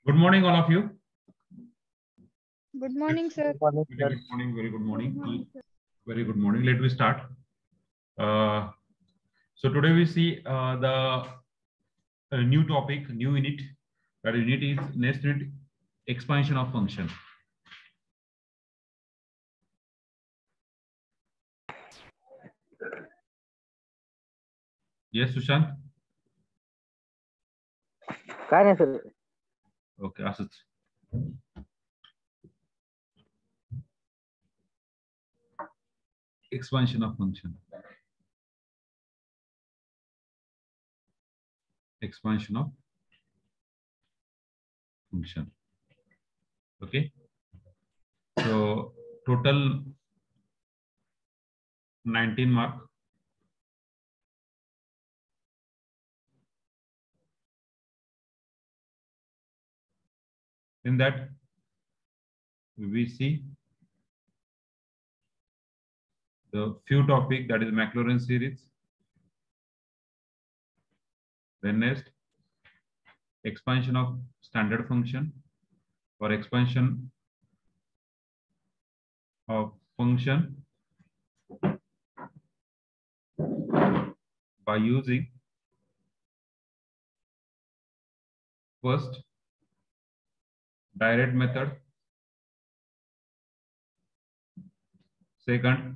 Good morning, all of you. Good morning, sir. Very good morning. Very good morning. Very good morning. Let me start. So today we see the new topic, new unit. That unit is next unit, expansion of function. Yes, Sushant. काय नाही sir. Okay, असंच. Expansion of function. Expansion of function. Okay. So total 19 mark. In that, we see the few topic, that is Maclaurin series. Then next, expansion of standard function or expansion of function by using first direct method, second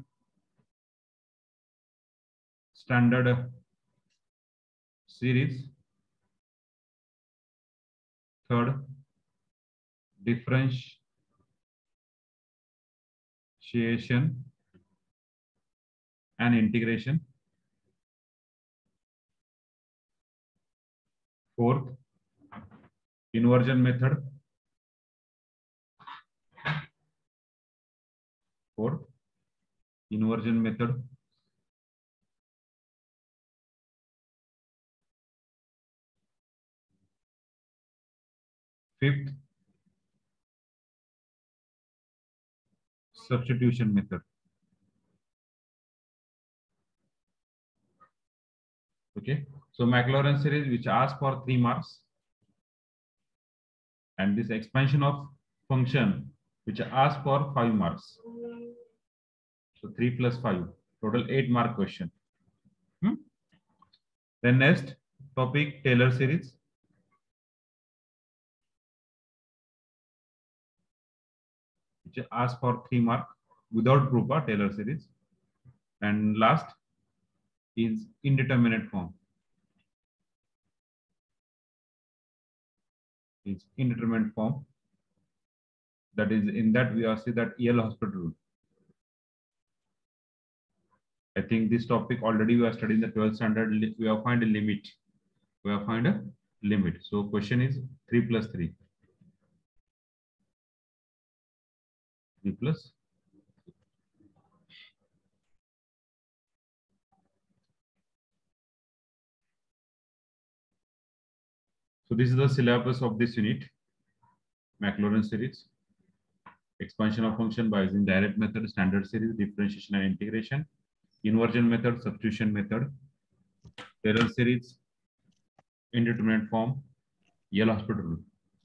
standard series, third differentiation and integration, fourth inversion method, fifth substitution method. Okay, so Maclaurin series, which asks for 3 marks, and this expansion of function, which asks for 5 marks. So 3 plus 5, total 8 mark question. Then next topic, Taylor series. Which asks for 3 mark without group or Taylor series. And last is indeterminate form. It's indeterminate form. That is, in that we are see that L'Hospital rule. I think this topic already we are studying the 12th standard. We have find a limit. So question is 3 plus 3. 3 plus. So this is the syllabus of this unit, Maclaurin series. Expansion of function by using direct method, standard series, differentiation and integration, inversion method, substitution method, Taylor series, indeterminate form, L'Hospital rule.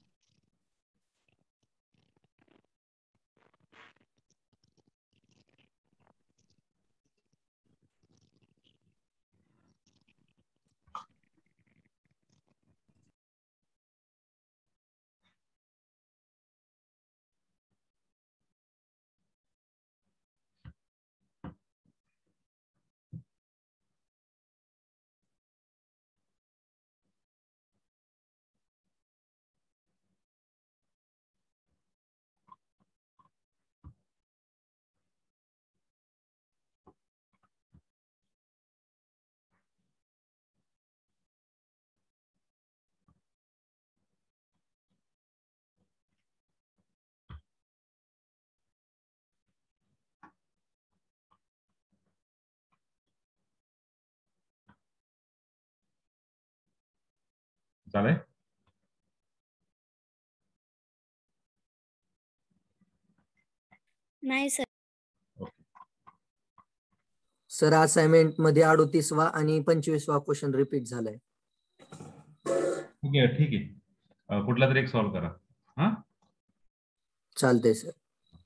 चालेल? नाही sir. Sir assignment मध्ये 38वा आणि 25वा question repeat झालाय. ठीक आहे. कुठला तरी एक सॉल्व्ह करा. हा, चालतंय सर.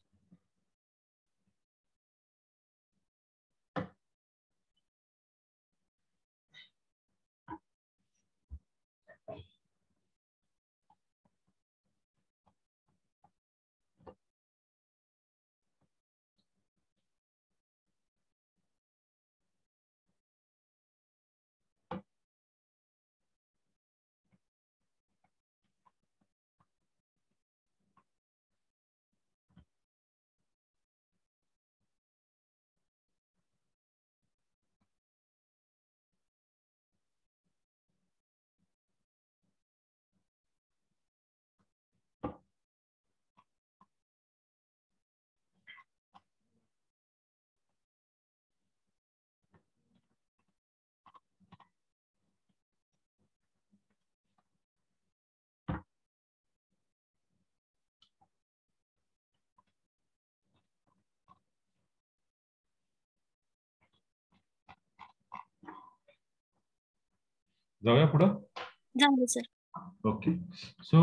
जाऊया पुढं. झालं sir. Okay, so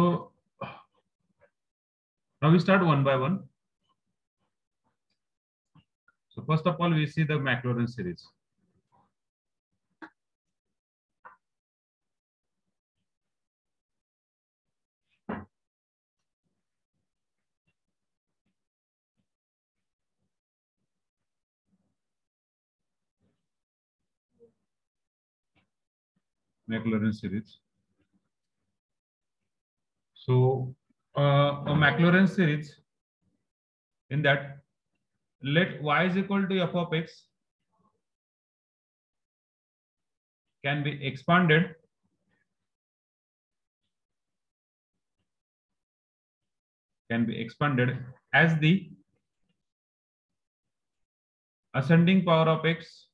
now we start one by one. So first of all, we see the Maclaurin series. Maclaurin series. So a Maclaurin series, in that let y is equal to f of x can be expanded as the ascending power of x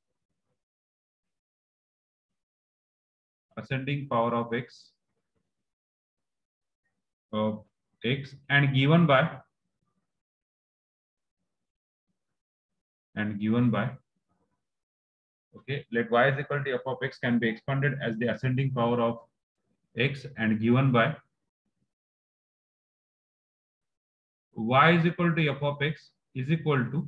of x and given by okay, let y is equal to f of x can be expanded as the ascending power of x and given by y is equal to f of x is equal to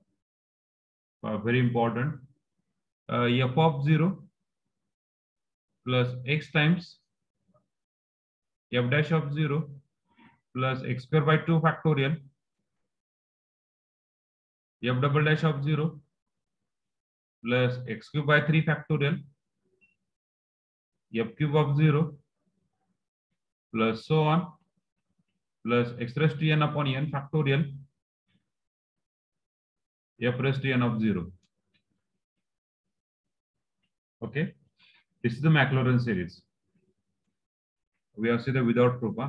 very important f of 0 plus x times f dash of 0 plus x square by 2 factorial f double dash of 0 plus x cube by 3 factorial f cube of 0 plus so on plus x raised to n upon n factorial f raised to n of 0. Okay, this is the Maclaurin series. We have seen the without proof.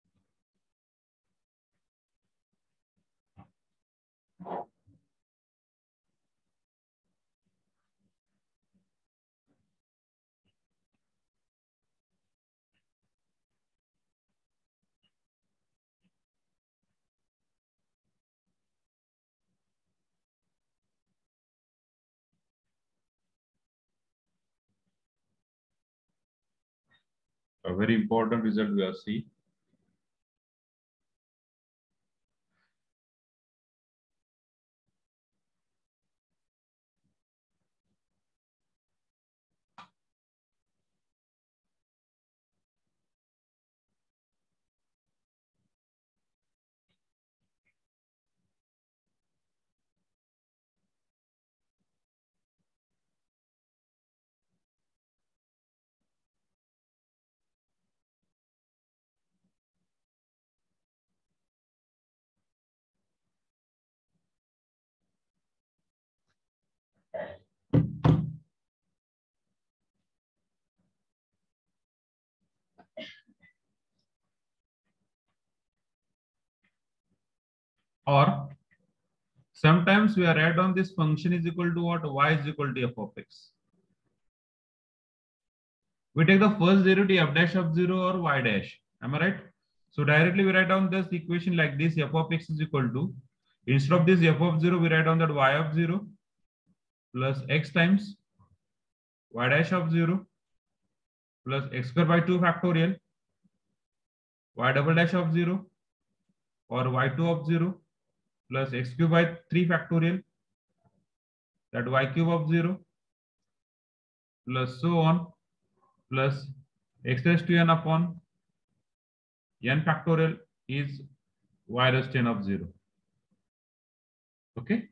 A very important result we have seen. Or sometimes we are write down this function is equal to what? Y is equal to f of x. We take the first derivative f dash of 0 or y dash. Am I right? So directly we write down this equation like this: f of x is equal to, instead of this f of 0, we write down that y of 0 plus x times y dash of 0 plus x square by 2 factorial y double dash of 0 or y2 of 0 plus x cube by 3 factorial, that y cube of 0 plus so on, plus x raised to n upon n factorial is y raised to n of 0. Okay.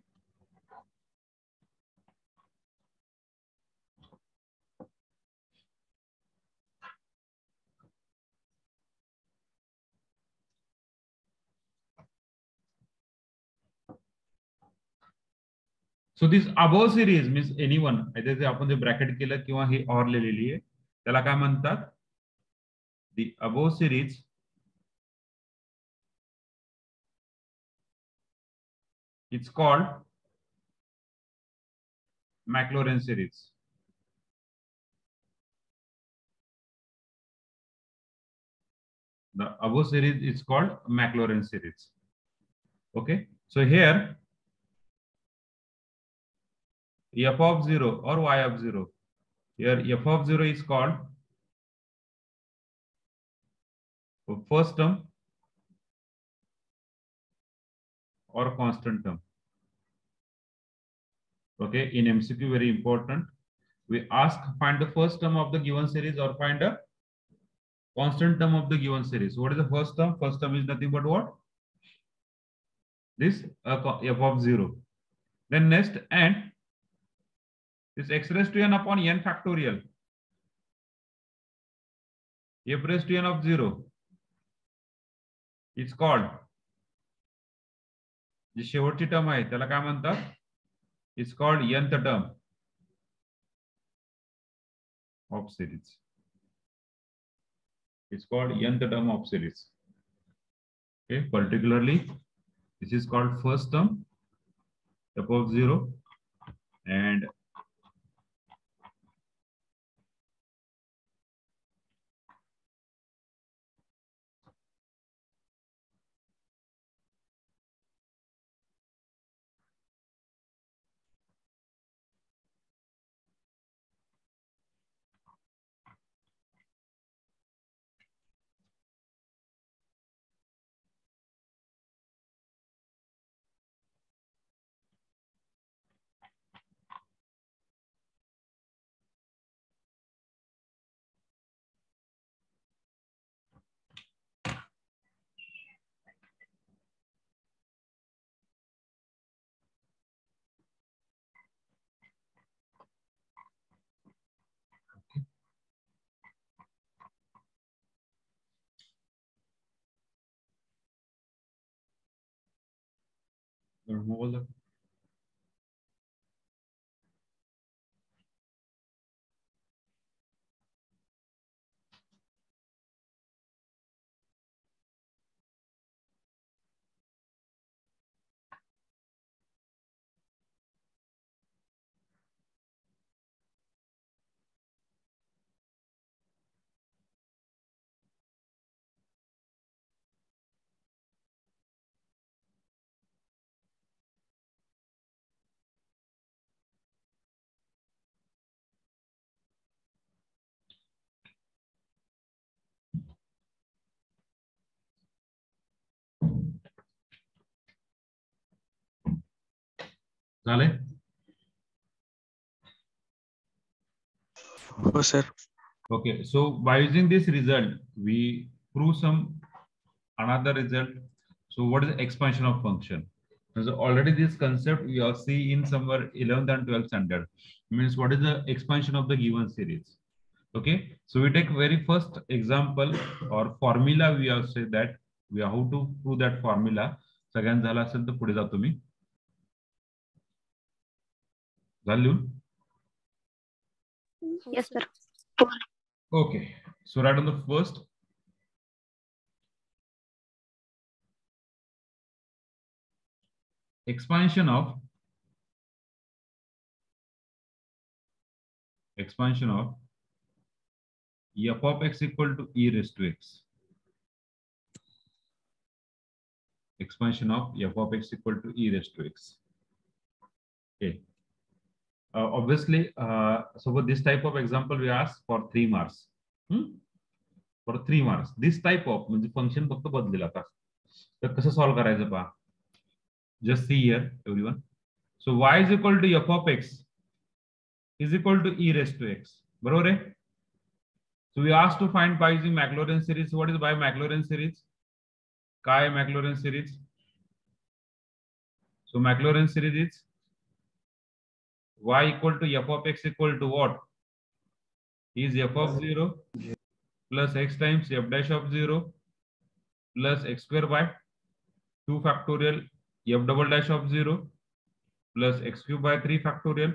So this above series means anyone, either ते आपण जे bracket केलं किंवा ही or लिहिलेली आहे त्याला काय म्हणतात? The above series it's called Maclaurin series. The above series is called Maclaurin series. Okay, so here f of 0 or y of 0, here f of 0 is called first term or constant term. Okay, in MCQ very important, we ask find the first term of the given series or find a constant term of the given series. What is the first term? First term is nothing but what? This f of 0. Then next, and this x raised to n upon n factorial, f raised to n of 0 is called, जी शेवटची term आहे त्याला काय म्हणतात? It's called nth term of series. It's called nth term of series. Okay, particularly this is called first term f of 0 and mobile. झाले? Oh, sir. Okay, so by using this result, we prove some another result. So what is the expansion of function? So already this concept we have seen in somewhere 11th and 12th standard. Means what is the expansion of the given series? Okay, so we take very first example or formula. We have said that we have how to prove that formula. सगळ्यांत झाला असेल तर पुढे जातो मी. झालं? Yes, sir. Okay, so right on the first. Expansion of f of x equal to e raised to x. Expansion of f of x equal to e raised to x. Okay. Obviously, so for this type of example, we ask for 3 marks. For 3 marks. This type of म्हणजे function फक्त बदलेल आता. तर कसं solve करायचं पहा. Just see here everyone. So y is equal to f of x is equal to e raised to x. बरोबर आहे. So we asked to find by using Maclaurin series. What is by Maclaurin series? काय Maclaurin series? So Maclaurin series is y equal to f of x equal to what? Is f of 0 plus x times f dash of 0 plus x square by 2 factorial f double dash of 0 plus x cube by 3 factorial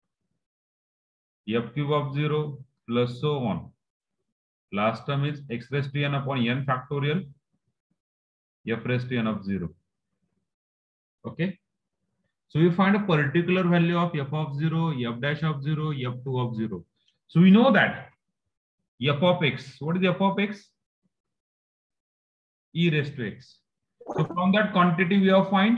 f cube of 0 plus so on. Last term is x raised to n upon n factorial f raised to n of 0. Okay. So we find a particular value of f of 0, f dash of 0, f2 of 0. So we know that f of x. What is f of x? E raised to x. So from that quantity we have find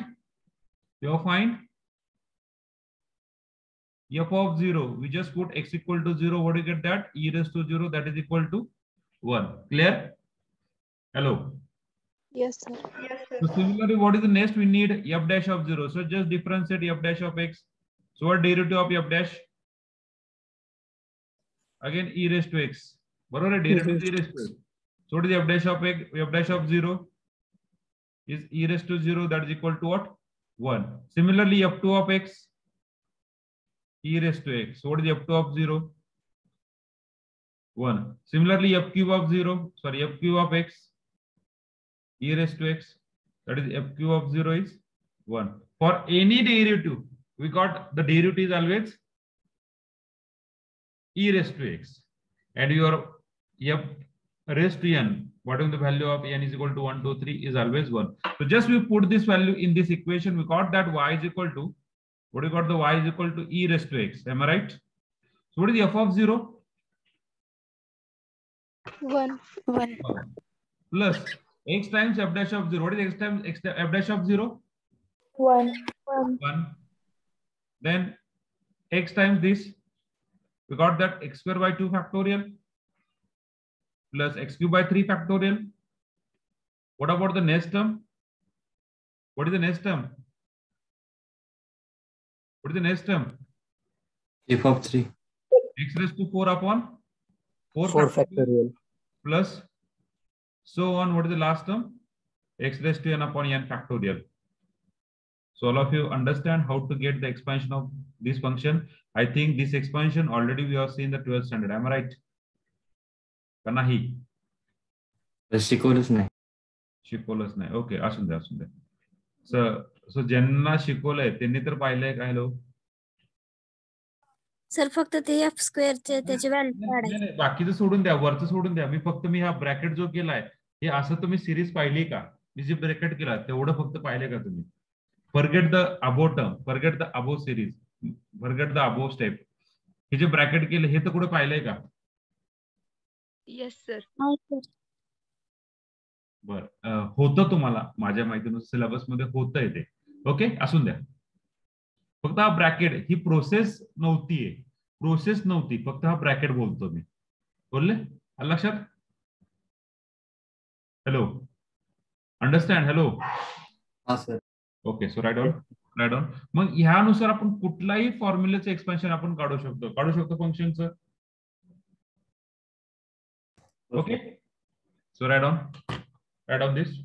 f of 0. We just put x equal to 0. What do you get that? E raised to 0, that is equal to 1. Clear? Hello. Yes, sir. So similarly, what is the next? We need f dash of 0. So just differentiate f dash of x. So what derivative of f dash? Again e raised to x. Whatever derivative is e raised to x. So what is f dash of x? F dash of 0 is e raised to 0, that is equal to what? 1. Similarly, f2 of x, e raised to x. So what is f2 of 0? 1. Similarly, f cube of 0, sorry, f cube of x, e raised to x, that is f cube of 0 is 1. For any derivative, we got the derivative is always e raised to x. And your f raised to n, whatever the value of n is equal to 1, 2, 3 is always 1. So just we put this value in this equation, we got that y is equal to, what we got the y is equal to e raised to x. Am I right? So what is the f of 0? 1. Plus x times f dash of 0. What is x times f dash of 0? 1. 1. Then x times this, we got that x square by 2 factorial plus x cube by 3 factorial. What about the next term? What is the next term? What is the next term? f of 3. X raised to 4 upon 4 4 factorial. plus so on. What is the last term? X raised to n upon n factorial. So all of you understand how to get the expansion of this function. I think this expansion already we have seen the 12th standard. Am I right? का नाही? शिकवलंच नाही. शिकवलंच नाही. Okay, असून द्या असून द्या. सो ज्यांना शिकवलंय त्यांनी तर पाहिलंय काय लो? सर फक्त ते एफ स्क्वेअरचे त्याची व्हॅल्यू काढायची. बाकीचं सोडून द्या, वरचं सोडून द्या. मी फक्त मी हा ब्रॅकेट जो केलाय हे असं तुम्ही सिरीज पाहिली का? मी जे ब्रॅकेट केला तेवढं फक्त पाहिले का तुम्ही? Forget the above term, forget the above series, forget the above step. हे जे ब्रॅकेट केलं हे तर कुठे पाहिलंय का? Yes sir. बर, होतं तुम्हाला माझ्या माहितीनुसार सिलेबस मध्ये होतंय ते. ओके, असून द्या. फक्त हा ब्रॅकेट ही प्रोसेस नव्हती, फक्त हा ब्रॅकेट बोलतो मी. बोलले लक्षात? Hello, understand? हॅलो. हा sir. Okay, so write down. मग ह्यानुसार आपण कुठलाही फॉर्म्युलेचं एक्सपेन्शन आपण काढू शकतो फंक्शनचं. Okay, so write down this.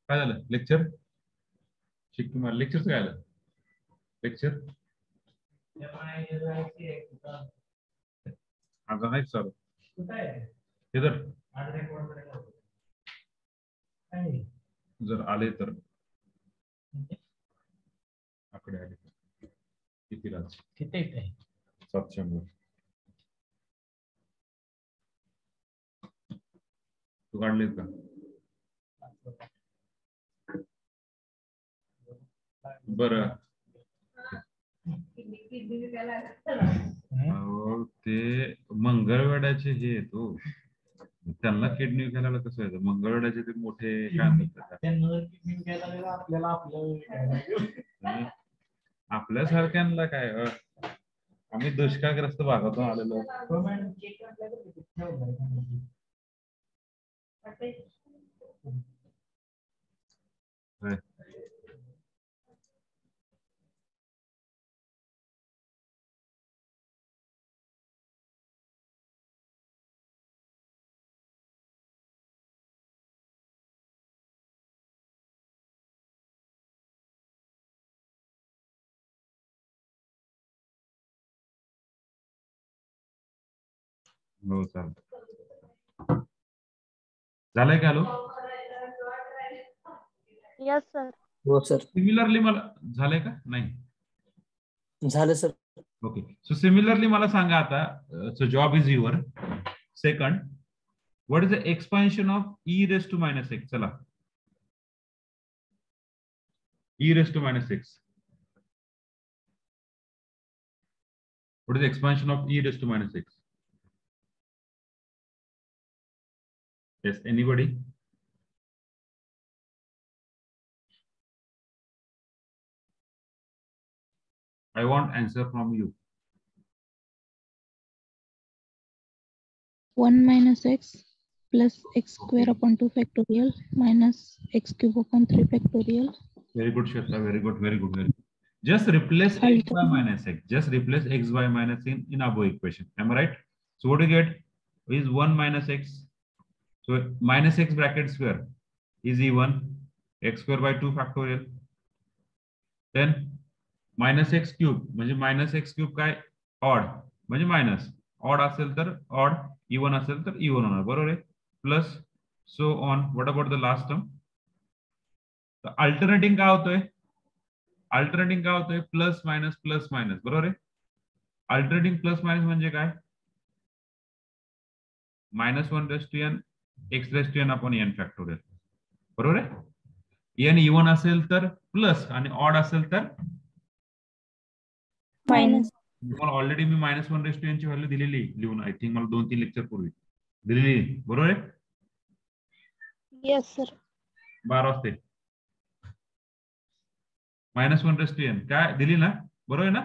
काय झालं लेक्चर शिक्की मार लेक्चरचं काय आलं लेक्चर अजून नाही सर इधर जर आले तर आकडे आले किती राज 700 तू काढलेत का बरं ते मंगळवेढ्याचे हे तो त्यांना किडनी विकायला कसं आहे मंगळवेढ्याचे ते मोठे काय म्हणतात आपल्यासारख्यांना काय आम्ही दुष्काळग्रस्त भागातून आलेलो हो चालतं झालंय का हॅलो यस सर हो सर सिमिलरली मला झालंय का नाही झालं सर ओके सो सिमिलरली मला सांगा आता so job is your second what is the expansion of e raise to minus x चला e raise to minus x what is the expansion of e raise to minus x yes anybody I want answer from you 1 minus x plus x square upon 2 factorial minus x cube upon 3 factorial. very good Shweta very good very good very good just replace x by minus x just replace x by minus in above equation am I right so what do you get is 1 minus x so minus x bracket square is e1 x square by 2 factorial then minus x cube म्हणजे minus x cube काय odd म्हणजे minus odd असेल तर odd even असेल तर even होणार बरोबर आहे plus so on what about the last term तर alternating काय होतोय plus minus बरोबर आहे alternating plus minus म्हणजे काय -1 raised to n x raised to n upon n factorial बरोबर आहे n even असेल तर प्लस आणि ऑड असेल तर मायनस तुम्हाला ऑलरेडी मी -1 raised to n ची व्हॅल्यू दिलेली लिहून आय थिंक मला 2-3 लेक्चर पूर्वी दिलेली बरोबर आहे यस सर 12 वाजते -1 raised to n काय दिली ना बरोबर आहे ना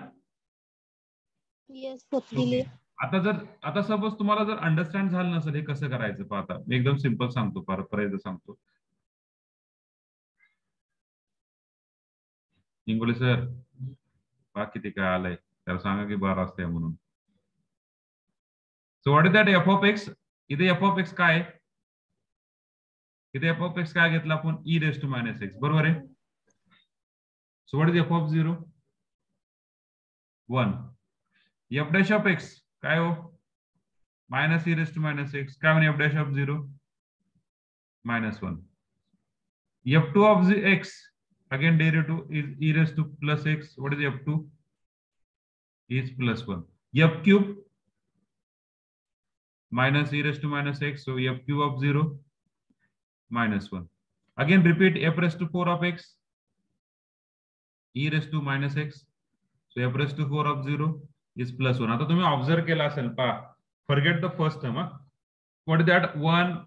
यस सर दिले आता सपोज तुम्हाला जर अंडरस्टँड झालं नसेल हे कसं करायचं पाहता मी एकदम सिंपल सांगतो परत सांगतो इंगोले सर बाकी किती काय आलंय त्याला सांगा की 12 वाजता म्हणून so what is that f of x इथे एफ ऑफ एक्स काय इथे एफ ऑफ एक्स काय घेतला आपण e raise to minus x बरोबर आहे so what is f of 0 1 f dash of x काय हो minus e raise to minus x काय म्हणे f dash of 0 -1 f2 of the x again derivative is e raised to plus x what is f2 is plus 1 f cube minus e raised to minus x so f cube of 0 -1 again repeat f raised to 4 of x e raised to minus x so f raised to 4 of 0 is plus 1 आता तुम्ही observe केला असेल पहा forget the first term what is that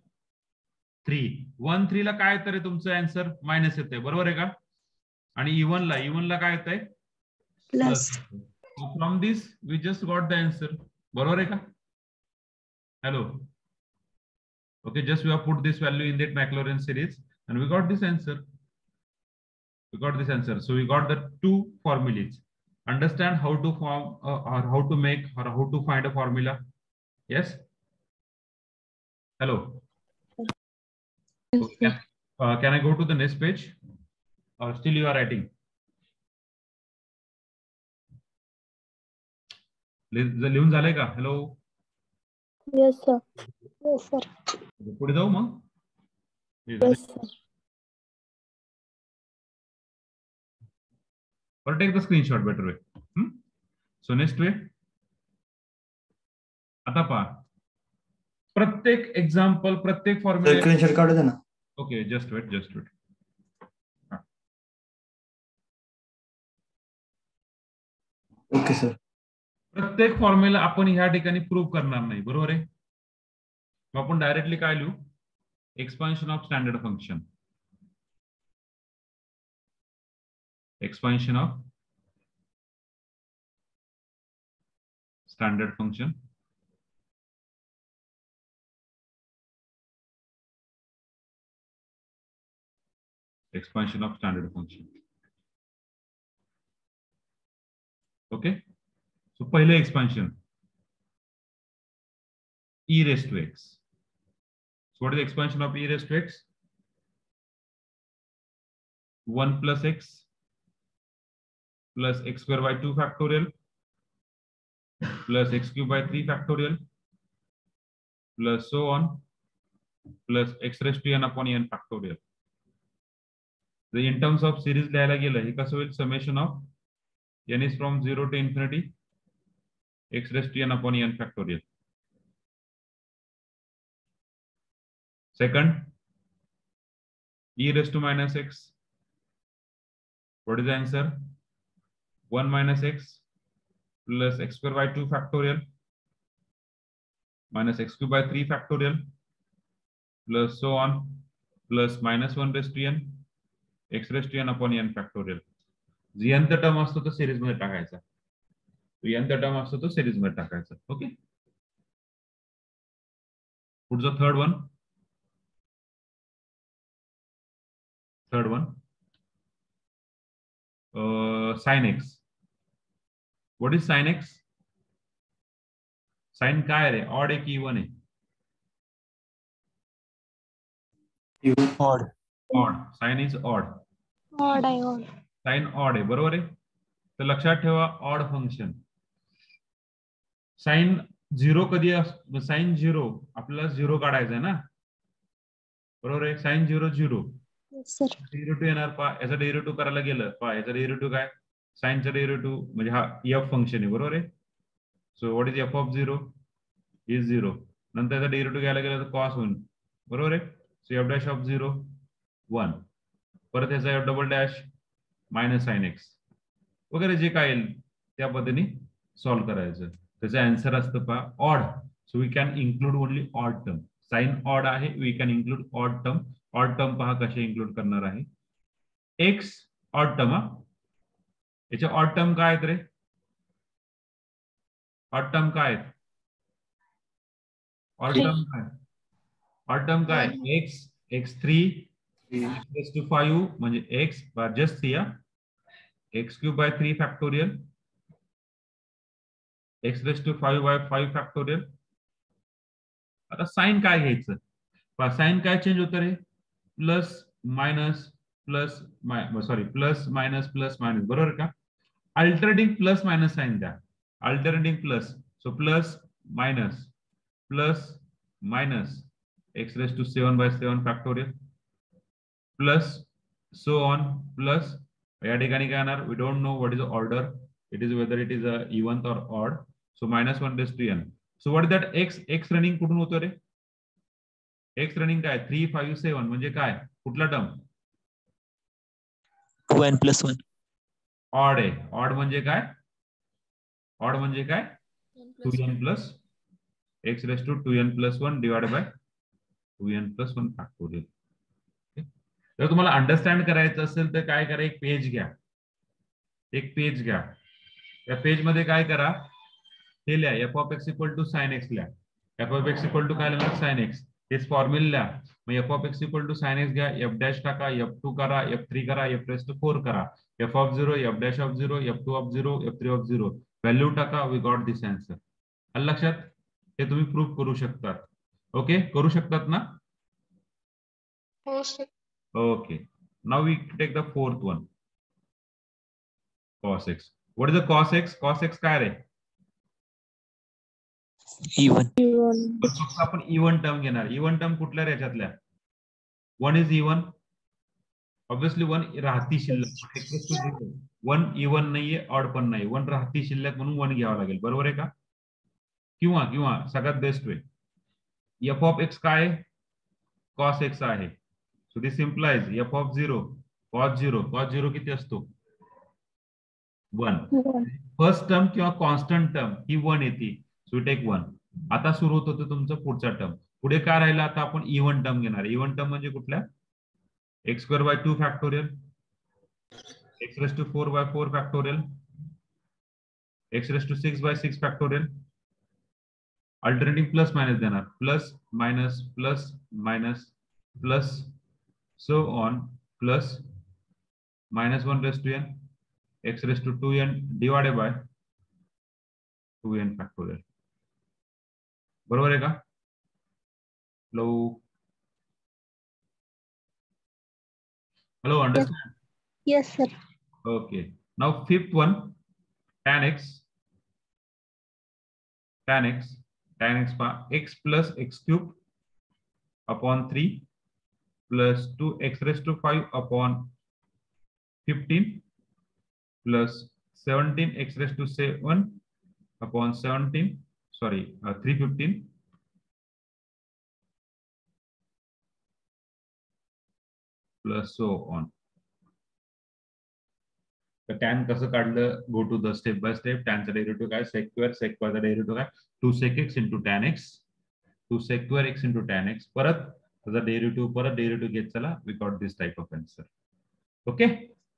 1 3 ला काय तर तुमचं answer minus येते बरोबर आहे का आणि इवन ला काय येत आहे plus from this we just got the answer बरोबर आहे का hello okay just we have put this value in that Maclaurin series and we got this answer so we got the two formulas understand how to form or how to make or how to find a formula yes hello Yes, sir. Can I go to the next page? Or still you are writing? लिहून झालंय का? Hello. Yes, sir. Yes, sir. पुढे जाऊ मग. Yes, sir. Or take the screenshot, better way. So next way. आता पहा. प्रत्येक example, प्रत्येक formula. Screenshot काढू दे ना. Okay, just wait. Okay sir. प्रत्येक फॉर्म्युला आपण ह्या ठिकाणी प्रूव्ह करणार नाही, बरोबर आहे. मग आपण डायरेक्टली काय लिहू? Expansion of standard function. Expansion of standard function. Expansion of standard function. Okay. So पहले expansion. E raised to x. So what is the expansion of e raised to x? 1 plus x plus x square by 2 factorial plus x cube by 3 factorial plus so on plus x raised to n upon n factorial. So in terms of series लिहायला गेलं हे कसं होईल? Summation of n is from 0 to infinity x raised to n upon n factorial. Second, e raised to minus x. What is the answer? 1 minus x plus x square by 2 factorial minus x cube by 3 factorial plus so on plus minus 1 raised to n x raised to n upon n factorial. जी nth term असतो तो series मध्ये टाकायचा. nth term असतो तो series मध्ये टाकायचा. ओके. पुढचा third one. Sin x. What is sin x? Sin काय रे? Odd आहे की even आहे? Odd. Odd. Sin is odd. Odd आहे, odd. Sin odd आहे, बरोबर आहे. तर लक्षात ठेवा odd फंक्शन. Sin 0 कधी असतो? Sin 0 आपल्याला 0 काढायचा आहे ना, बरोबर आहे. Sin 0 0. Yes, sir. डेरिव्हेटिव्ह येणार पहा. याचा डेरिव्हेटिव्ह करायला गेलं पहा, याचा डेरिव्हेटिव्ह काय? साइनचा डेरिव्हेटिव्ह म्हणजे हा f फंक्शन आहे, बरोबर आहे. So what is f of 0 is 0. नंतर याचा डेरिव्हेटिव्ह घ्यायला गेला तर cos होईल, बरोबर आहे. So f dash of 0 1. परत याचा f double dash minus sine x वगैरे जे काय येईल त्या पद्धतीने सॉल्व्ह करायचं. त्याचा आन्सर असतं पहा odd. So we can include only odd term. Sine odd आहे, we can include odd term. Odd term पहा कसे इन्क्लूड करणार आहे. X odd term. याचे ऑड टर्म काय आहेत रे? ऑड टर्म काय आहेत? ऑड टर्म काय? ऑड टर्म काय? एक्स x3 x to 5 म्हणजे x बार जस्ट या x cube by 3 factorial x raised to 5 by 5 factorial. आता साइन काय घ्यायचं? पहा साइन काय चेंज होतं रे? Plus minus plus sorry plus minus बरोबर का? अल्टरनेटिंग प्लस मायनस साइन द्या. Alternating plus. So plus minus x raised to 7 by 7 factorial plus so on plus या ठिकाणी काय येणार? We don't know what is order. It is whether it is a even or odd. So minus 1 raised to n. So what is that x running कुठून होतो रे? X running काय? 3 5 7 म्हणजे काय? कुठला टर्म? 2n plus 1. ऑड आहे. Odd म्हणजे काय? ऑड म्हणजे काय? 2n plus x raised to 2n plus 1 divided by 2n plus 1 factorial. जर तुम्हाला अंडरस्टँड करायचं असेल तर काय करा? एक पेज घ्या. त्या पेज मध्ये काय करा? हे लिहा f of x equal to sin x लिहा. f of x equal to काय लिहिणार? sin x. हेच फॉर्म्युला लिहा. मग f of x equal to sin x घ्या. f डॅश टाका, f2 करा, f3 करा, f raised to 4 करा. f of 0, f dash of 0, f2 of 0, f3 of 0. Value टाका. We got this answer. आलं लक्षात? हे तुम्ही प्रूव्ह करू शकतात. ओके, करू शकतात ना? हो sir. Okay. Now we take the fourth one. Cos x. What is the cos x? Cos x काय रे? even फक्त आपण इवन टर्म घेणार. इवन टर्म कुठल्या रे याच्यातल्या? 1 is even. Obviously 1 राहती शिल्लक. 1 इवन नाहीये, ऑड पण नाही. 1 राहती शिल्लक म्हणून 1 घ्यावा लागेल. बरोबर आहे का? किंवा सगळ्यात best way. f of x काय आहे? cos x आहे. So this implies f of 0 cos 0 किती असतो? 1. फर्स्ट टर्म किंवा कॉन्स्टंट टर्म ही 1 येते. So take 1. आता सुरू होत होतं तुमचं पुढचा टर्म. पुढे काय राहिला? आता आपण इवन टर्म घेणार. इवन टर्म म्हणजे कुठल्या? x²/2 factorial, x⁴/4 factorial, x�6/6 factorial. Alternative plus minus देणार. Plus minus plus minus plus so on plus -1n x⁴2n divided by 2n factorial. बरोबर आहे का? Hello, understand? Yes, sir. Okay. Now fifth one, tan x x plus x³ upon 3 plus 2x⁵ upon 15 plus 17x⁷ upon 17. Sorry, 315 plus so on. The tan कसं काढलं? Go to the step by step. Tan चा derivative काय? sec². sec² चा derivative काय? 2 sec x into tan x. 2 sec² x into tan x. परत त्याचा derivative घेत चला. We got this type of answer. Okay.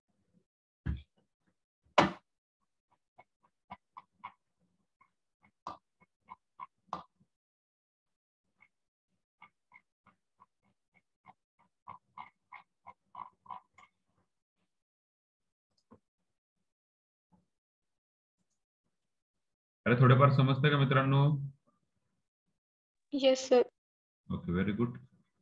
अरे थोडेफार समजतंय का मित्रांनो? Yes, sir. Okay, very good.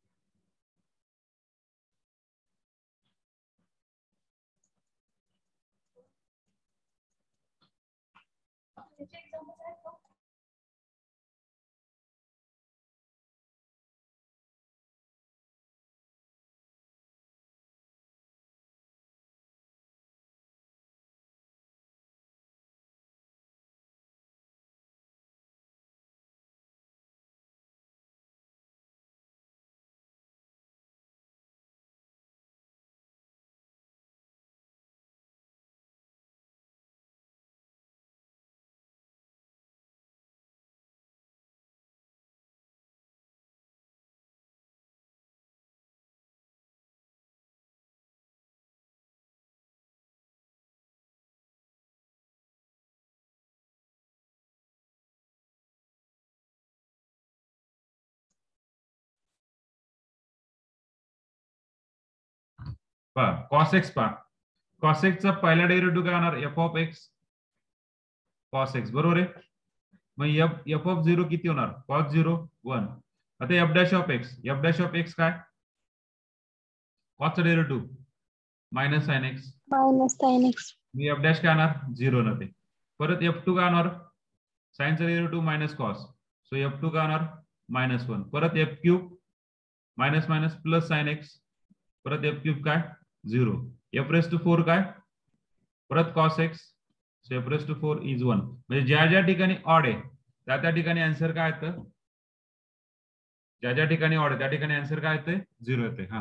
cos x cos x चा पहिला डेरिव्हेटिव्ह काय होणार? f of x cos x. बरोबर आहे. मग f of 0 किती होणार? cos 0 1. आता f' of x काय? cos चा derivative -sin x. -sin x. मी f' काय होणार? 0 न ते. परत f2 काय होणार? sin चा डेरिव्हेटिव्ह -cos. सो f2 काय होणार? -1. परत f³ minus plus sin x. परत f³ काय? 0. f⁴ काय? परत cos x. So f⁴ is 1. म्हणजे ज्या ठिकाणी ऑड आहे त्या ठिकाणी आन्सर काय येतं? ज्या ठिकाणी ऑड आहे त्या ठिकाणी आन्सर काय येते? 0 येते. हा,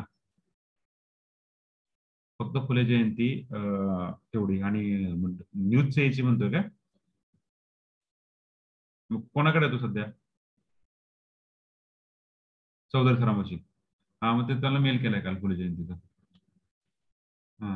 फक्त फुले जयंती तेवढी आणि न्यूज यायची म्हणतोय का? कोणाकडे येतो सध्या? चौधरी सरांपाशी. हा, मग ते त्याला मेल केलाय काल फुले जयंतीचा. हा,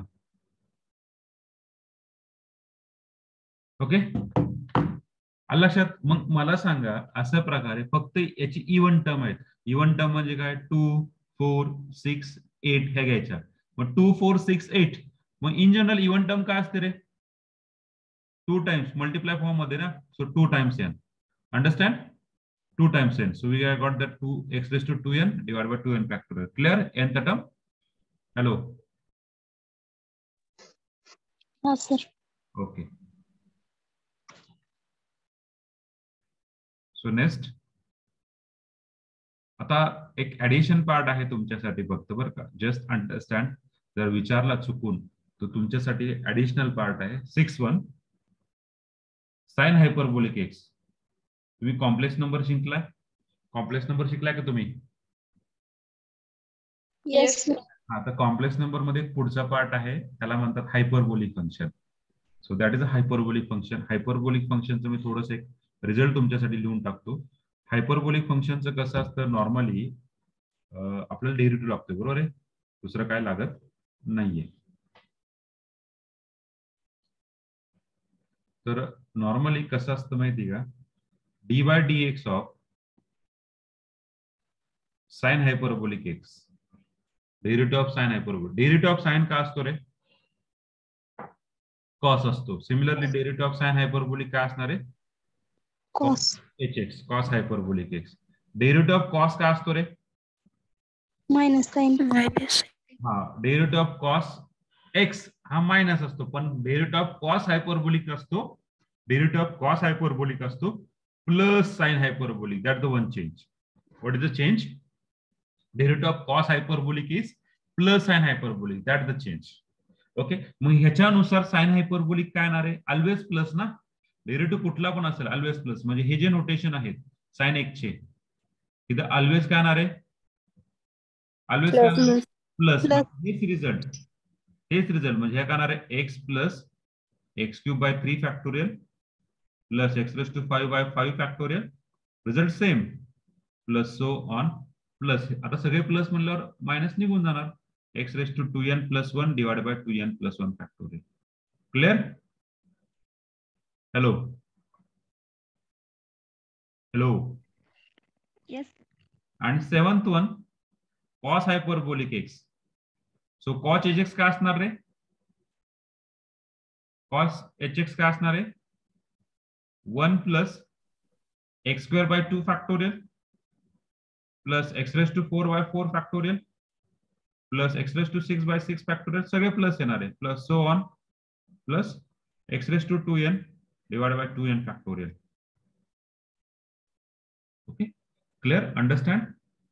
ओके. लक्षात. मग मला सांगा अशा प्रकारे फक्त याची इवन टर्म आहेत. इवन टर्म म्हणजे काय? 2 4 6 8 ह्या घ्यायच्या. मग 2 4 6 8. मग इन जनरल इवन टर्म काय असते रे? 2 टाइम्स मल्टिप्लाय फॉर्म मध्ये ना. So 2 times n. Understand? 2 times n. So we have got that 2x⁴ to 2n divided by 2n factorial. Clear? Nth term. Hello. हाँ सर. ओके. सो नेक्स्ट आता एक addition part आहे तुमच्यासाठी फक्त बरं का. Just understand. जर विचारला चुकून तर तुमच्यासाठी ऍडिशनल पार्ट आहे. 6-1 साइन हायपरबोलिक एक्स. तुम्ही कॉम्प्लेक्स नंबर शिकलाय? कॉम्प्लेक्स नंबर शिकलाय का तुम्ही? Yes sir. हा, तर कॉम्प्लेक्स नंबर मध्ये पुढचा पार्ट आहे त्याला म्हणतात hyperbolic function. So that is a hyperbolic function. Hyperbolic फंक्शनचं मी थोडस एक रिझल्ट तुमच्यासाठी लिहून टाकतो. हायपरबोलिक फंक्शनचं कसं असतं, नॉर्मली आपल्याला डेरिव्हेटिव्ह लागतो, बरोबर आहे, दुसरं काय लागत नाहीये. तर नॉर्मली कसं असतं माहिती का, d by d x of sine hyperbolic x, derivative of sine hyperbolic. Derivative of sine का असतो रे? कॉस असतो. Similarly derivative of sine hyperbolic काय असणार आहे? Cos. H x, cos hyperbolic x. Derivative of cos काय असतो रे? Minus sin. हा, डेरिव्हेटिव्ह ऑफ कॉस एक्स हा मायनस असतो, पण डेरिव्हेटिव्ह ऑफ कॉस हायपरबोलिक असतो, डेरिव्हेटिव्ह ऑफ कॉस हायपरबोलिक असतो plus sine hyperbolic. That the one change. What is the change? Derivative of cos hyperbolic is plus sine hyperbolic. That the change. Okay, मग ह्याच्यानुसार sine hyperbolic काय येणार आहे? Always plus ना. Derivative कुठला पण असेल ऑलवेज प्लस. म्हणजे हे जे नोटेशन आहेत साइन एक्सचे, इथं ऑलवेज काय येणार आहे? Always plus. हेच रिझल्ट, हेच रिझल्ट म्हणजे हे काय येणार आहे? X plus x cube by 3 factorial plus x raise to 5 by 5 factorial. Result same plus so on plus. आता सगळे प्लस म्हणल्यावर मायनस निघून जाणार. X raise to 2n plus 1 divide by 2n plus 1 factorial. Clear? Hello hello. Yes. आणि 7th one cos hyperbolic x. So cos h x काय असणार रे? Cos h x काय असणार आहे? 1 plus x square by 2 factorial plus x raise to 4 by 4 factorial plus x raise to 6 by 6 factorial. सगळे plus येणार आहे. Plus so on plus x raise to 2n divide by 2n factorial. Okay, clear? Understand?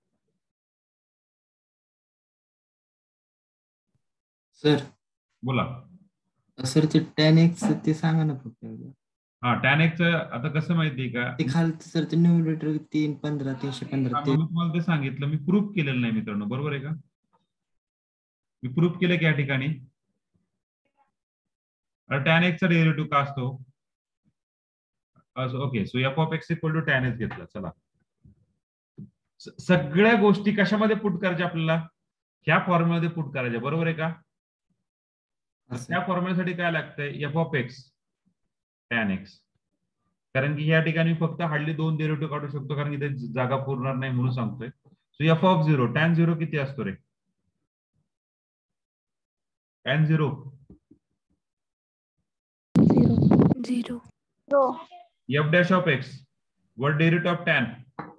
Sir बोला. Sir ते tan x ते सांगा ना फक्त एकदा. हा, टॅन एक्स आता कसं माहितीये का, ते खालचं सर ते न्यूमरेटर 3 15 315 हा, ते मग मी तुम्हाला ते सांगितलं, मी प्रूफ केलेलं नाही मित्रांनो, बरोबर आहे का? मी प्रूफ केलं की या ठिकाणी टॅन एक्सचा डेरिव्हेटिव्ह का असतो? Okay, so f of x equal to tan x घेतला. चला, सगळ्या गोष्टी कशामध्ये पुट करायच्या आपल्याला? ह्या फॉर्म्युलामध्ये पुट करायच्या, बरोबर आहे का? त्या फॉर्म्युल्यासाठी काय लागतंय? F of x tan x. कारण की या ठिकाणी फक्त हार्डली 2 डेरिव्हेटिव्ह काढू शकतो, कारण इथे जागा पुरणार नाही म्हणून सांगतोय. सो एफ ऑफ 0 टॅन 0 किती असतो रे? Tan 0 0. F dash of x वर derivative of tan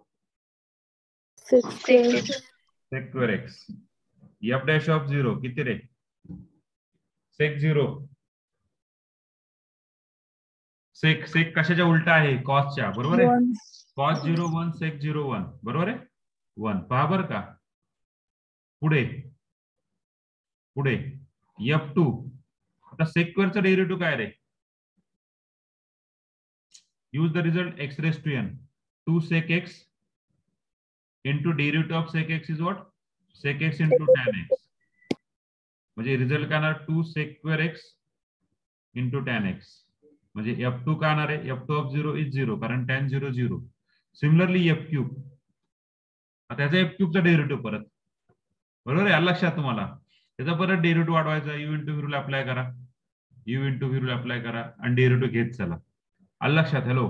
sec square x. F dash of 0 किती रे? सेक 0. सेक सेक कशाच्या उलटा आहे? कॉसच्या, बरोबर आहे? कॉस 0 1 सेक 0 1, बरोबर आहे? 1. पहा बरं का, पुढे पुढे F2. आता सेक स्क्वेअरचा डेरिव्हेटिव्ह काय रे? Use the result x raise to n 2 sec x into derivative of sec x is what? Sec x into tan x. म्हणजे रिझल्ट काय येणार? 2 sec square x into tan x. म्हणजे F2 काय येणार आहे? F2 of 0 is 0, कारण tan 0 0. Similarly F cube, आता याचा F क्यूबचा डेरिव्हेटिव्ह परत, बरोबर आहे? लक्षात तुम्हाला त्याचा परत डेरिव्हेटिव्ह वाढवायचा. u into v rule apply करा, u into v rule apply करा आणि डेरिव्हेटिव्ह घेत चला. आलं लक्षात? हॅलो.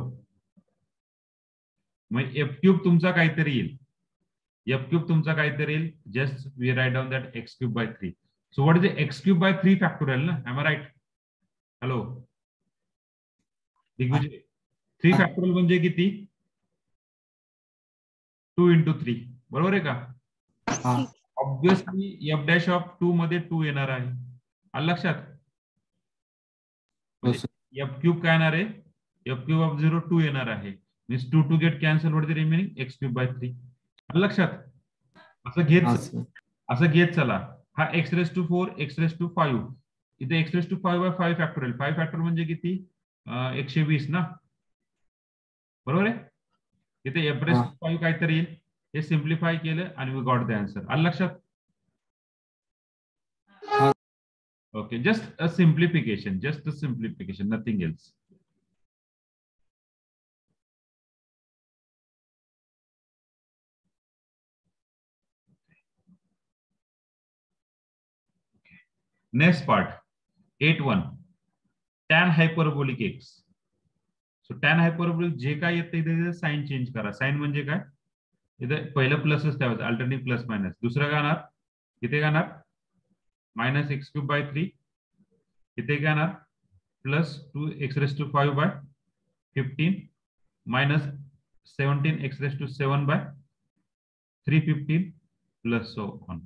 मग एफ क्यूब तुमचा काहीतरी येईल. एफ क्यूब तुमचा काहीतरी येईल. Just we write down that x cube by 3. So what is x cube by 3 factorial ना? Am I right? Hello Digvijay, 3 factorial म्हणजे किती? 2 into 3, बरोबर आहे का? ऑब्विसली एफ डॅश ऑफ 2 मध्ये 2 येणार आहे. आलं लक्षात? हो सर. एफ क्यूब काय येणार आहे? एफ क्यूब ऑफ 0 2 येणार आहे. Means 2 2 get cancel, what is the remaining? X cube by 3. आलं लक्षात? असं हा घेत सर. असं घेत चला. हा x raise to 4 x raise to 5, इथे x raise to 5 by 5 factorial. 5 factorial म्हणजे किती? 120 ना, बरोबर आहे? इथे एफ रेस टू 5 काहीतरी येईल. हे सिम्प्लिफाय केलं आणि वी गॉट द आन्सर. आलं लक्षात? Okay, just a simplification, nothing else. Next part, 8.1, tan hyperbolic x. So tan hyperbolic जे काय येतं इथे साइन चेंज करा. साइन म्हणजे काय? इथे पहिलं प्लसच ठेवायचं, अल्टरनेटिव्ह प्लस मायनस. दुसरं काय येणार? इथे काय येणार? Minus x cube by 3. इथे काय येणार? Plus 2 x raise to 5 by 15 minus 17 x raised to 7 by 315 plus so on.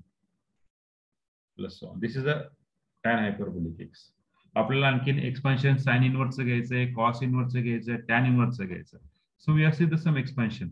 This is a tan hyperbolic x. आपल्याला आणखीन एक्सपान्शन साइन इनवर्सचं घ्यायचंय, कॉस इनवर्सचं घ्यायचंय, टॅन इनवर्सचं घ्यायचं. So we are see the sum expansion.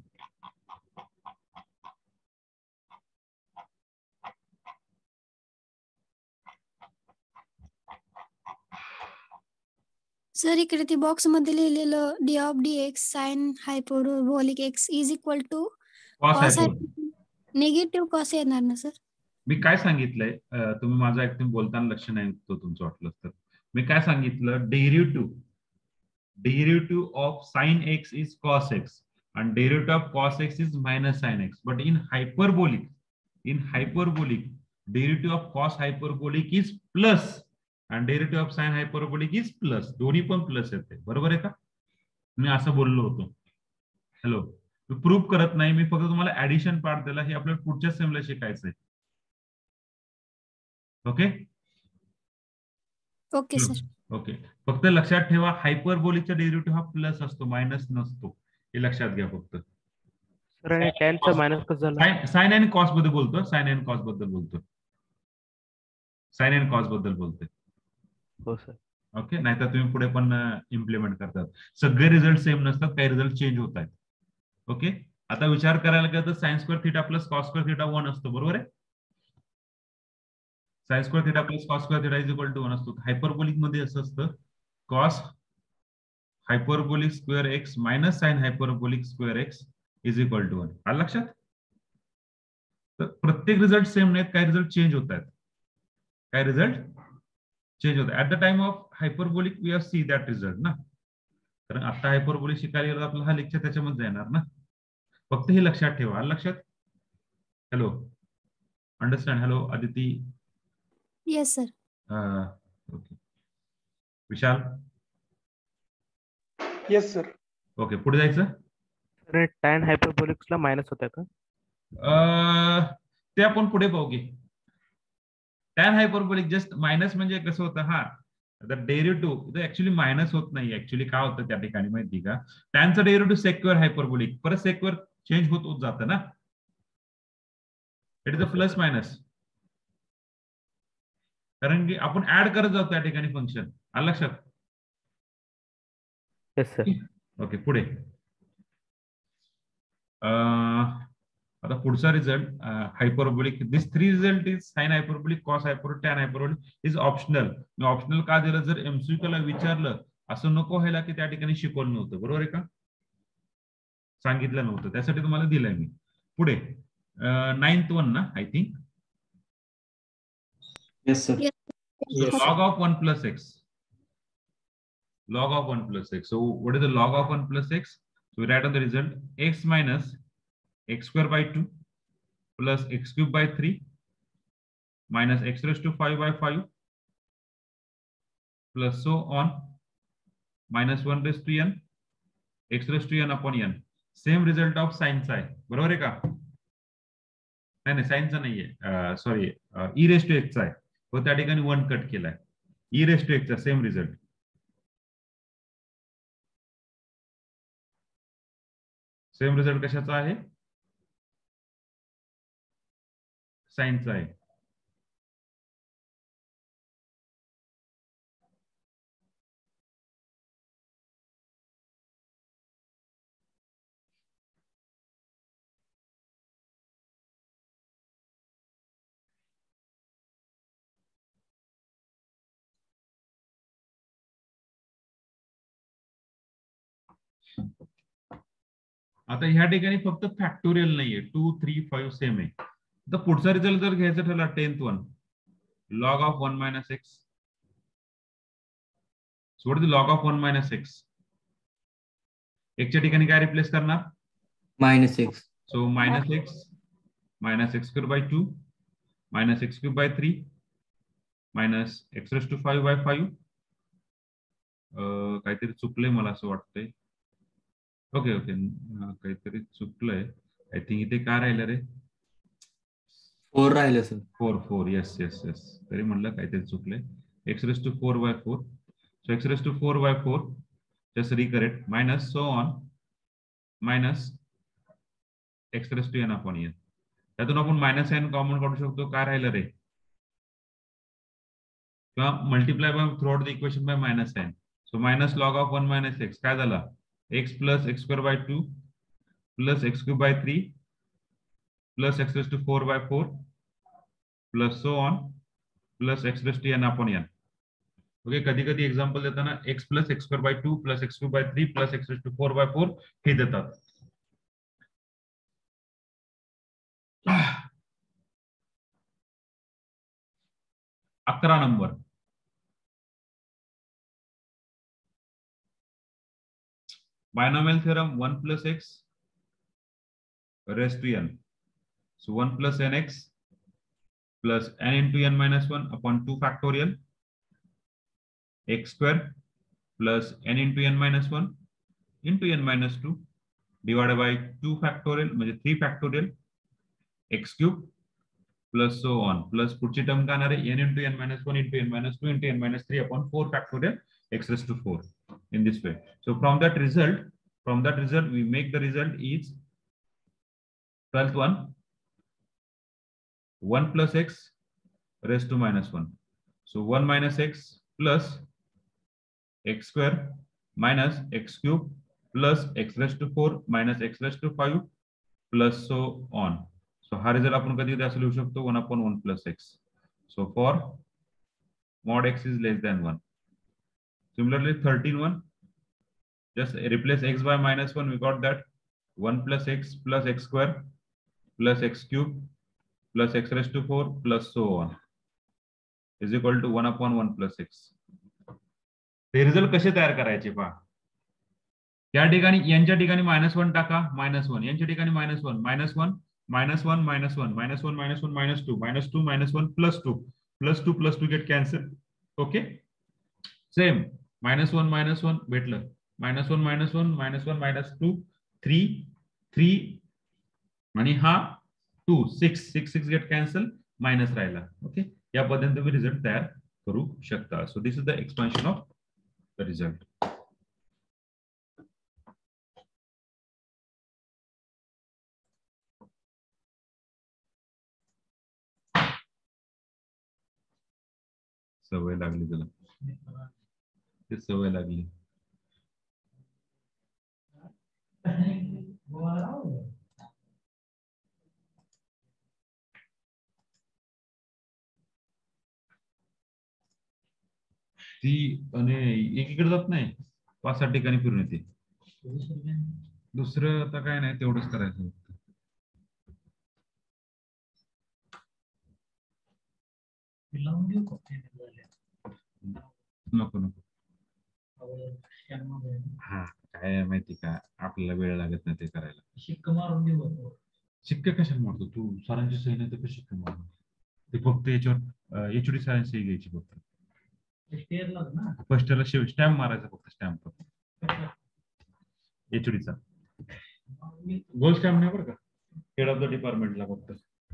Sir इकडे ती box मध्ये लिहिलेलं d of d x sine hyperbolic x is equal to cos negative cos येणार ना सर? मी काय सांगितलंय, तुम्ही माझं ऍक्टिव्ह बोलताना लक्ष नाही तो तुमचं वाटलं तर. मी काय सांगितलं? Derivative of sine x is cos x आणि derivative of cos x is minus sine x. But in hyperbolic derivative of cos hyperbolic is plus आणि derivative of sine hyperbolic is plus. दोन्ही पण प्लस येते, बरोबर आहे का? मी असं बोललो होतो. हॅलो, मी प्रूव्ह करत नाही, मी फक्त तुम्हाला ऍडिशन पार्ट दिला. हे आपल्याला पुढच्या सेमला शिकायचंय. Okay okay sir. ओके, फक्त लक्षात ठेवा हायपरबोलिकचा डेरिव्हेटिव्ह हा प्लस असतो, मायनस नसतो. हे लक्षात घ्या फक्त. साइन अँड कॉस बद्दल बोलतो, साइन अँड कॉस बद्दल बोलतोय. हो सर. ओके, नाहीतर तुम्ही पुढे पण इम्प्लिमेंट करतात. सगळे रिझल्ट सेम नसतात, काही रिझल्ट चेंज होत आहेत. ओके, आता विचार करायला गेलं तर sine square theta plus cos square theta 1 असतो, बरोबर आहे? Sine square theta plus cos square theta is equal to 1 असतो. हायपरबोलिक मध्ये असं असतं, cos hyperbolic square x minus sine hyperbolic square x is equal to 1. आलं लक्षात? तर प्रत्येक रिझल्ट सेम नाहीत, काही रिझल्ट चेंज होत आहेत. At the time of hyperbolic we have see that result ना. कारण आता हायपरबोलिक शिकायला गेलो आपला हा लेक्चर त्याच्यामध्ये जाणार ना. फक्त हे लक्षात ठेवा. आलं लक्षात? Hello, understand? Hello Aditi? Yes sir. Okay, Vishal? Yes sir. Okay, पुढे जायचं. टॅन हायपरबोलिक्सला मायनस होत्या का? ते आपण पुढे पाहू की. टॅन हायपरबोलिक जस्ट मायनस म्हणजे कसं होतं? हा, डेरिव्हेटिव्ह ऍक्च्युली मायनस होत नाही. ऍक्च्युली काय होतं त्या ठिकाणी माहिती का? टॅनचा डेरिव्हेटिव्ह सेक्युअर हायपरबोलिक, परत सेक्युअर चेंज होत जातं ना. It is a plus minus, कारण की आपण ऍड करत जातो त्या ठिकाणी फंक्शन. आलं लक्षात? Yes sir. ओके, पुढे आता पुढचा result hyperbolic. This 3 result is sine hyperbolic, cos hyperbolic, tan hyperbolic is optional. मी ऑप्शनल का दिलं? जर एमसीक्यू ला विचारलं असं नको व्हायला की त्या ठिकाणी शिकवलं नव्हतं, बरोबर आहे का? सांगितलं नव्हतं, त्यासाठी तुम्हाला दिलंय मी. पुढे 9th one ना, I think. Yes sir. Log of 1 plus x. Log of 1 plus x. So what is the log of 1 plus x? So we write on the result x minus x square by 2 plus x cube by 3 minus x raised to 5 by 5 plus so on minus 1 raised to n x raised to n upon n. Same result of साइनचा आहे, बरोबर आहे का? नाही, साइनचा नाहीये, sorry, e raise to एक्सचा आहे. व त्या ठिकाणी 1 कट केलाय. ई रेस टू एक्सचा सेम रिझल्ट. सेम रिझल्ट कशाचा आहे? साईनचा आहे. आता ह्या ठिकाणी फक्त फॅक्टोरियल नाहीये, 2, 3, 5 सेम आहे. तर पुढचा रिझल्ट जर घ्यायचा ठरला 10th one, log of 1 minus x. सोड the log of 1 minus x. एक्सच्या ठिकाणी काय रिप्लेस करणार? Minus x. So minus x square by 2 minus x cube by 3 minus x raise to 5 by 5. काहीतरी चुकलंय मला असं वाटतंय. ओके ओके, काहीतरी चुकलंय. आय थिंक इथे काय राहिलं रे? 4 राहिलं सर. 4 yes yes yes. तरी म्हणलं काहीतरी चुकलंय. X raise to 4 by 4. So x raise to 4 by 4 just recorrect minus so on minus x raise to n upon n. त्यातून आपण मायनस एन कॉमन काढू शकतो. काय राहिलं रे? किंवा multiply by through out the equation by minus n. So minus log of 1 minus x काय झाला? X plus x square by 2 plus x cube by 3 plus x raise to 4 by 4 plus so on plus x raise to n upon n. Okay, कधी कधी example देताना x plus x square by 2 plus x cube by 3 plus x raise to 4 by 4 हे देतात. 11 number. Binomial theorem 1 plus x raised to n. So 1 plus nx plus n into n minus 1 upon 2 factorial x square plus n into n minus 1 into n minus 2 divided by 2 factorial म्हणजे 3 factorial x cube plus so on plus पुढची term काय आहे? n into n minus 1 into n minus 2 into n minus 3 upon 4 factorial x raised to 4 in this way. So from that result we make the result is 12th one 1 plus x raised to minus 1. So 1 minus x plus x square minus x cube plus x raised to 4 minus x raised to 5 plus so on. So हा result आपण कधी असं लिहू शकतो 1 upon 1 plus x. So for mod x is less than 1. Similarly 13 one, just replace x by minus 1. We got that 1 plus x square plus x cube plus x raised to 4 plus so on is equal to 1 upon 1 plus x. ते result कसे तयार करायचे पहा. या ठिकाणी यांच्या ठिकाणी -1 टाका, -1 यांच्या ठिकाणी -1 -1 -1 -1 -1 -1 -2 -2 -1 +2 +2 get cancel. ओके, सेम -1 -1 भेटलं, -1 -1 -1 -2 3 आणि हा 2 6 गेट कॅन्सल, मायनस राहिला. ओके, या पद्धतीने तुम्ही रिझल्ट तयार करू शकता. So this is the expansion of the result. सवय लागली तुला, ते सवय लागली. ती आणि एकीकडे जात नाही, 5-6 ठिकाणी फिरून येते. दुसरं आता काय नाही, तेवढंच करायचं. नको नको, हा काय माहिती का, आपल्याला वेळ लागत नाही ते करायला. शिक्के कशाला मारतो तू? सरांची सही नाही तर शिक्के मारतो ते. फक्त याच्यावर एचडी सरांची सही घ्यायची फक्त. फर्स्ट इयरला स्टॅम्प मारायचा फक्त, स्टॅम्प एचडीचा, गोल स्टॅम्प नाही बरं का, हेड ऑफ द डिपार्टमेंटला फक्त.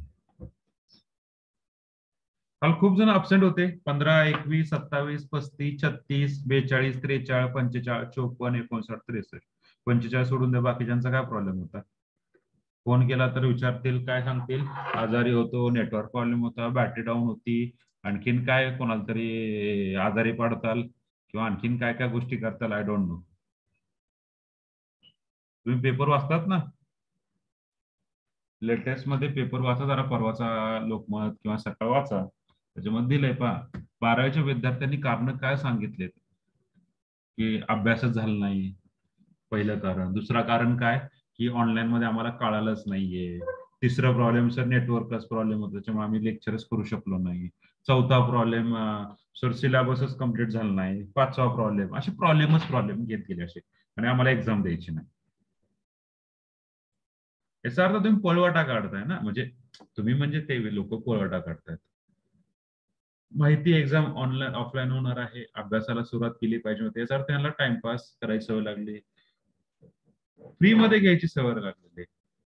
काल खूप जण अब्सेंट होते. 15, 21, 27, 35, 36, 42, 43, 45, 54, 59, 63. 45 सोडून द्या, बाकीच्यांचा काय प्रॉब्लेम होता? फोन केला तर विचारतील, काय सांगतील, आजारी होतो, नेटवर्क प्रॉब्लेम होता, बॅटरी डाऊन होती, आणखीन काय कोणाला तरी आजारी पडताल किंवा आणखीन काय काय गोष्टी करताल, आय डोंट नो. तुम्ही पेपर वाचतात ना, लेटेस्ट मध्ये पेपर वाचा जरा, परवाचा लोकमत किंवा सकाळ वाचा, त्याच्यामध्ये दिलंय पहा 12वीच्या विद्यार्थ्यांनी कारण काय सांगितलेत, की अभ्यासच झाला नाही, पहिलं कारण. दुसरा कारण काय, की ऑनलाईन मध्ये आम्हाला कळालंच नाहीये. तिसरा प्रॉब्लेम सर नेटवर्कच प्रॉब्लेम होता, त्याच्यामुळे आम्ही लेक्चरच करू शकलो नाही. चौथा प्रॉब्लेम सर सिलेबसच कम्प्लीट झाला नाही. पाचवा प्रॉब्लेम, असे प्रॉब्लेम घेत गेले असे, आणि आम्हाला एक्झाम द्यायची नाही. याचा अर्थ तुम्ही पळवाटा काढताय ना, म्हणजे तुम्ही म्हणजे ते लोक पळवाटा काढतायत. माहिती एक्झाम ऑनलाईन ऑफलाईन होणार आहे, अभ्यासाला सुरुवात केली पाहिजे होती, याचा अर्थ त्यांना टाइमपास करायची सवय लागली, फ्री मध्ये घ्यायची सवय लागलेली,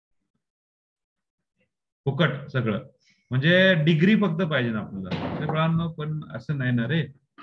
फुकट सगळं, म्हणजे डिग्री फक्त पाहिजे ना आपल्याला सगळ्यांना. पण असं नाही ना रे.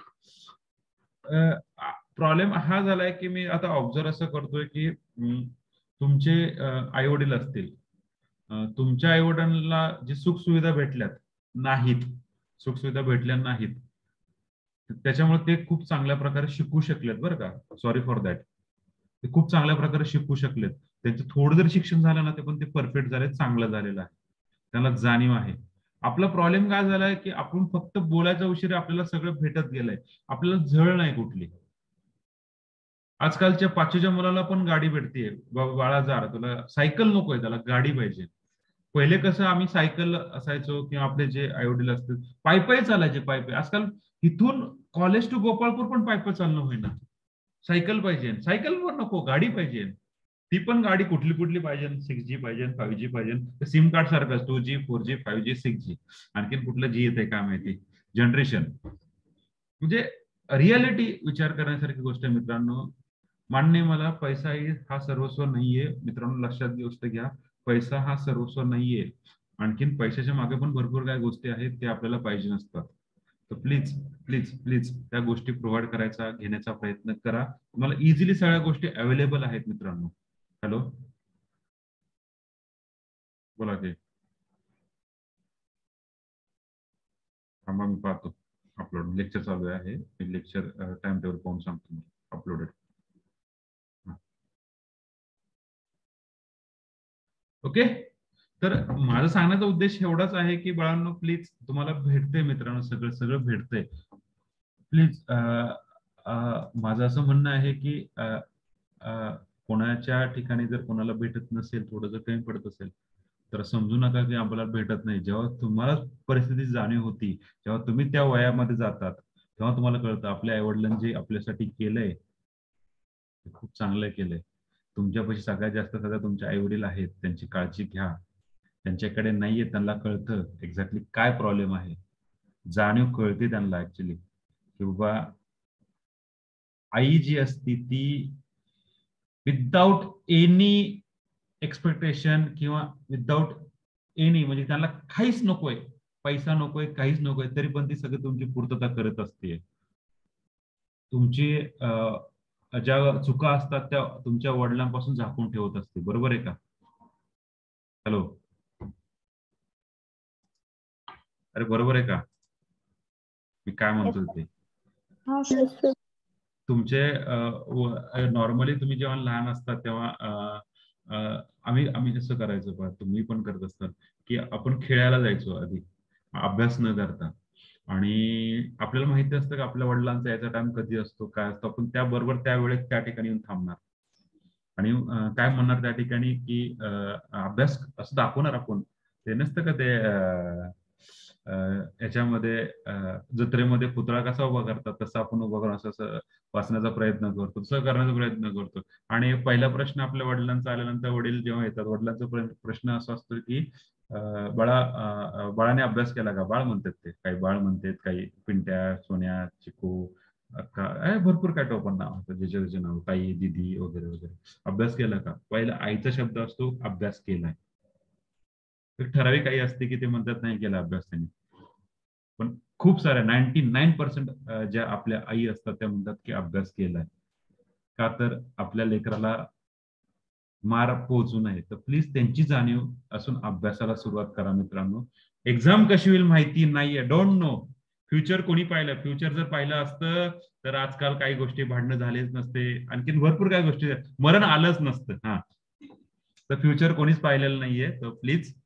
प्रॉब्लेम हा झालाय की मी आता ऑब्झर्व असं करतोय की तुमचे आई वडील असतील, तुमच्या आई वडिलांना जी सुखसुविधा भेटल्यात नाहीत, सुखसुविधा भेटल्या नाहीत, त्याच्यामुळे ते खूप चांगल्या प्रकारे शिकू शकलेत बरं का, सॉरी फॉर दॅट. ते खूप चांगल्या प्रकारे शिकू शकलेत, त्यांचं थोडं जर शिक्षण झालं ना, ते पण ते परफेक्ट झाले, चांगलं झालेलं आहे, त्यांना जाणीव आहे. आपला प्रॉब्लेम काय झालाय की आपण फक्त बोलायचा उशीर आपल्याला सगळं भेटत गेलंय, आपल्याला झळ नाही कुठली. आजकालच्या 5वीच्या मुलाला पण गाडी भेटते, बाळा जा तुला सायकल नकोय, त्याला गाडी पाहिजे. पहिले कसं आम्ही सायकल असायचो किंवा आपले जे आई वडील असतील पायपायी चालायचे, पायपायी. आजकाल इथून कॉलेज टू गोपाळपूर पण पायपायी चालणं होईना, सायकल पाहिजे. सायकल पण नको, गाडी पाहिजे. ती पण गाडी कुठली कुठली पाहिजे, 6G पाहिजे, 5G पाहिजे, सिम कार्ड सारखं 2G 4G 5G 6G, आणखीन कुठलं जी येते काय माहिती, जनरेशन. म्हणजे रियालिटी विचार करण्यासारखी गोष्ट आहे मित्रांनो. मान्य मला पैसा हा सर्वस्व नाहीये मित्रांनो, लक्षात गोष्ट घ्या, पैसा हा सर्वस्व नाहीये. आणखीन पैशाच्या मागे पण भरपूर काही गोष्टी आहेत ते आपल्याला पाहिजे नसतात. तर प्लीज प्लीज प्लीज त्या गोष्टी प्रोव्हाइड करायचा घेण्याचा प्रयत्न करा. तुम्हाला इझिली सगळ्या गोष्टी अवेलेबल आहेत मित्रांनो. हॅलो, बोला की. थांबा मी पाहतो, अपलोड लेक्चर चालू आहे, लेक्चर टाइम टेबल पाहून सांगतो अपलोडेड. ओके, तर माझा सांगण्याचा उद्देश एवढाच आहे की बाळांनो प्लीज, तुम्हाला भेटतंय मित्रांनो, सगळं सगळं भेटतंय. प्लीज माझं असं म्हणणं आहे की कोणाच्या ठिकाणी जर कोणाला भेटत नसेल, थोडं जर कमी पडत असेल, तर समजू नका की आपल्याला भेटत नाही. जेव्हा तुम्हाला परिस्थितीची जाणीव होती, जेव्हा तुम्ही त्या वयामध्ये जातात, तेव्हा तुम्हाला कळतं आपल्या आईवडिलांनी जे आपल्यासाठी केलंय ते खूप चांगलं केलंय. तुमच्यापाशी सगळ्यात जास्त सध्या तुमचे आई वडील आहेत, त्यांची काळजी घ्या. त्यांच्याकडे नाहीये, त्यांना कळतं एक्झॅक्टली काय प्रॉब्लेम आहे, जाणीव कळते त्यांना ऍक्च्युली, की बाबा आई जी असती ती विदाउट एनी एक्सपेक्टेशन किंवा विदाउट एनी, म्हणजे त्यांना काहीच नकोय, पैसा नकोय, काहीच नकोय, तरी पण ती सगळी तुमची पूर्तता करत असते. तुमची ज्या चुका असतात त्या तुमच्या वडिलांपासून झाकून ठेवत असते, बरोबर आहे का? हॅलो, अरे बरोबर आहे का मी काय म्हणतो ते? हा सर. तुमचे नॉर्मली तुम्ही जेव्हा लहान असतात तेव्हा आम्ही जसं करायचो बा, तुम्ही पण करत असतात की आपण खेळायला जायचो आधी, अभ्यास न करता, आणि आपल्याला माहिती असतं की आपल्या वडिलांचा याचा टाइम कधी असतो, काय असतो, आपण त्याबरोबर त्या वेळेत त्या ठिकाणी येऊन थांबणार आणि काय म्हणणार त्या ठिकाणी की अभ्यास असं दाखवणार आपण. ते नसतं का ते याच्यामध्ये जत्रेमध्ये पुतळा कसा उभा करतात तसं आपण उभा करून असं वाचण्याचा प्रयत्न करतो, तसं करण्याचा प्रयत्न करतो. आणि पहिला प्रश्न आपल्या वडिलांचा आल्यानंतर वडील जेव्हा येतात, वडिलांचा प्रश्न असा असतो की बाळाने अभ्यास केला का? बाळ म्हणतात ते, काही बाळ म्हणतात, काही पिंट्या, सोन्या, चिकू, अक्का, भरपूर काय टोपण नाव असतं, ज्याचे त्याचे नाव, ताई, दिदी वगैरे वगैरे. अभ्यास केला का? पहिला आईचा शब्द असतो अभ्यास केलाय. ठराविक काही असते की ते म्हणतात नाही केला अभ्यास त्यांनी, पण खूप साऱ्या 99% ज्या आपल्या आई असतात त्या म्हणतात की अभ्यास केलाय. का तर आपल्या लेकराला मार पोहोचू नये. तर प्लीज त्यांची जाणीव असून अभ्यासाला सुरुवात करा मित्रांनो. एक्झाम कशी होईल माहिती नाहीये, डोंट नो. फ्युचर कोणी पाहिलं? फ्युचर जर पाहिलं असतं तर आजकाल काही गोष्टी भांडणं झालेच नसते, आणखी भरपूर काही गोष्टी, मरण आलंच नसतं. हा, तर फ्युचर कोणीच पाहिलेलं नाहीये. तर प्लीज